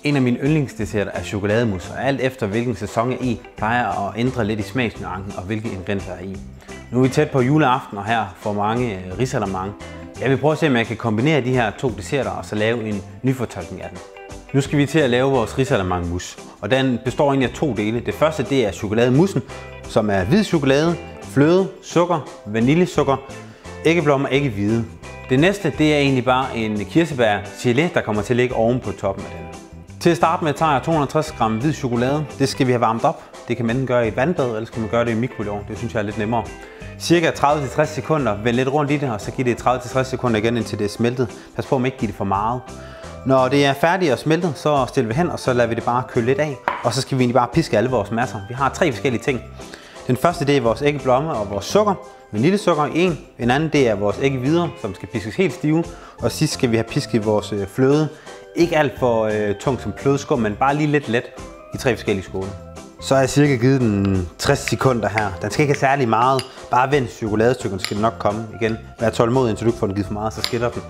En af mine yndlingsdesserter er chokolademus, og alt efter hvilken sæson jeg er i, plejer at ændre lidt i smagsnuancen og hvilke ingredienser er i. Nu er vi tæt på juleaften, og her får mange risalamande. Jeg vil prøve at se, om jeg kan kombinere de her to desserter og så lave en nyfortolkning af den. Nu skal vi til at lave vores risalamandemus, og den består egentlig af to dele. Det første det er chokolademussen, som er hvid chokolade, fløde, sukker, vaniljesukker, æggeblommer og æggehvide. Det næste det er egentlig bare en kirsebær gelé, der kommer til at ligge oven på toppen af den. Til at starte med tager jeg 260 gram hvid chokolade. Det skal vi have varmet op. Det kan man enten gøre i et vandbad, eller skal man gøre det i mikrobølgeovn. Det synes jeg er lidt nemmere. Cirka 30-60 sekunder, vend lidt rundt i det, og så giv det 30-60 sekunder igen, indtil det er smeltet. Pas på, at man ikke giver det for meget. Når det er færdigt og smeltet, så stiller vi hen, og så lader vi det bare køle lidt af. Og så skal vi egentlig bare piske alle vores masser. Vi har 3 forskellige ting. Den første det er vores æggeblomme og vores sukker, vaniljesukker i en. En anden det er vores æggehvider, som skal piskes helt stive. Og sidst skal vi have pisket vores fløde. Ikke alt for tungt som flødeskum, men bare lige lidt let i 3 forskellige skåle. Så har jeg cirka givet den 60 sekunder her. Den skal ikke have særlig meget. Bare vend chokoladestykkerne, så skal det nok komme igen. Vær tålmodig, indtil du ikke får den givet for meget, så skiller den.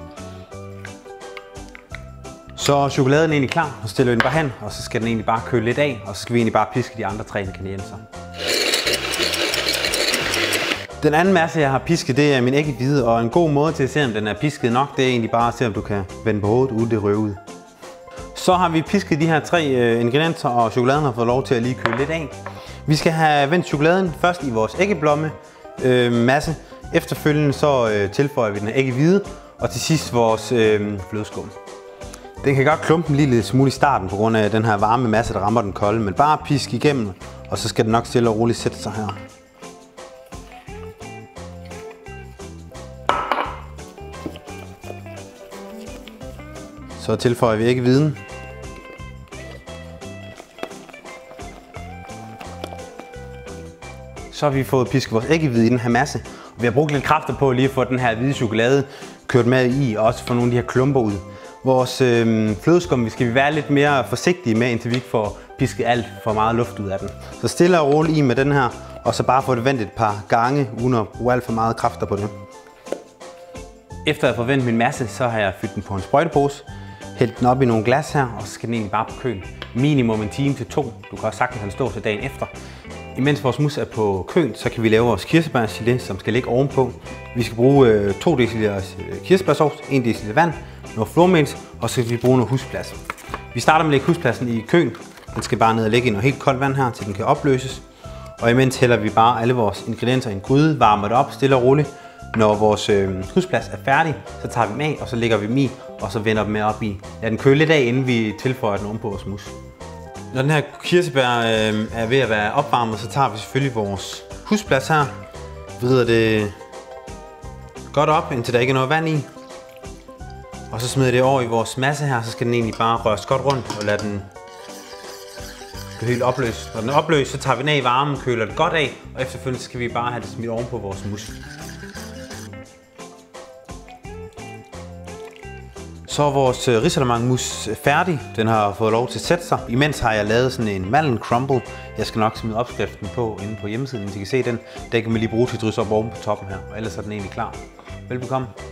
Så chokoladen er egentlig klar, så stiller vi den bare hen, og så skal den egentlig bare køle lidt af, og så skal vi egentlig bare piske de andre 3 ingredienser. Den anden masse, jeg har pisket, det er min æggehvide, og en god måde til at se, om den er pisket nok, det er egentlig bare at se, om du kan vende på hovedet, uden det røver ud. Så har vi pisket de her 3 ingredienser, og chokoladen har fået lov til at lige køle lidt af. Vi skal have vendt chokoladen først i vores æggeblomme masse. Efterfølgende så tilføjer vi den æggehvide, og til sidst vores flødeskum. Den kan godt klumpe en lille smule i starten på grund af den her varme masse, der rammer den kolde, men bare pisk igennem, og så skal den nok stille og roligt sætte sig her. Så tilføjer vi æggehviden. Så har vi fået pisket vores æggehvide i den her masse. Vi har brugt lidt kræfter på lige at få den her hvide chokolade kørt med i, og også få nogle af de her klumper ud. Vores flødeskum skal vi være lidt mere forsigtige med, indtil vi ikke får pisket alt for meget luft ud af den. Så stille og roligt i med den her, og så bare få det vendt et par gange, uden at bruge alt for meget kræfter på det. Efter at have forventet min masse, så har jeg fyldt den på en sprøjtepose. Hældt den op i nogle glas her, og så skal den egentlig bare på køl. Minimum 1 time til 2. Du kan også sagtens have den stå til dagen efter. Imens vores mus er på køl, så kan vi lave vores kirsebærgelé, som skal ligge ovenpå. Vi skal bruge 2 dl kirsebærsauce, 1 dl vand, noget flormelis, og så skal vi bruge noget husplads. Vi starter med at lægge huspladsen i køl. Den skal bare ned og lægge i noget helt koldt vand her, til den kan opløses. Og imens hælder vi bare alle vores ingredienser i en gryde, varmer det op stille og roligt. Når vores husplads er færdig, så tager vi dem af, og så lægger vi dem i, og så vender dem med op i. Lad den køle lidt af, inden vi tilføjer den ovenpå vores mus. Når den her kirsebær er ved at være opvarmet, så tager vi selvfølgelig vores husplads her. Vrider det godt op, indtil der ikke er noget vand i. Og så smider det over i vores masse her, så skal den egentlig bare røres godt rundt og lade den blive helt opløst. Når den er opløst, så tager vi den af i varmen, køler det godt af, og efterfølgende skal vi bare have det smidt ovenpå vores mus. Så er vores risalamandemus færdig. Den har fået lov til at sætte sig. Imens har jeg lavet sådan en mandel crumble. Jeg skal nok smide opskriften på inde på hjemmesiden, så I kan se den. Den kan man lige bruge til at drysse op oven på toppen her, og ellers er den egentlig klar. Velbekomme.